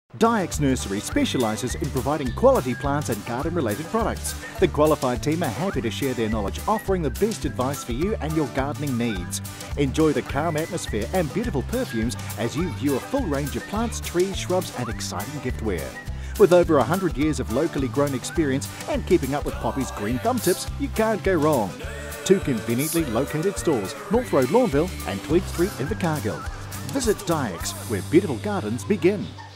Dyax Nursery specialises in providing quality plants and garden-related products. The qualified team are happy to share their knowledge, offering the best advice for you and your gardening needs. Enjoy the calm atmosphere and beautiful perfumes as you view a full range of plants, trees, shrubs and exciting giftware. With over 100 years of locally grown experience and keeping up with Poppy's green thumb tips, you can't go wrong. Two conveniently located stores, North Road, Lawnville and Tweed Street in Invercargill. Visit Dyax, where beautiful gardens begin.